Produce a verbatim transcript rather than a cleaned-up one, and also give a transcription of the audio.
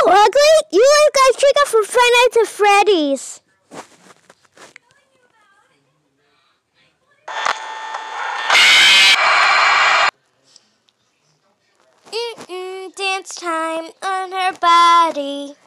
ugly? You look like Chica from Five Nights at Freddy's. Mm-mm, dance time on her body.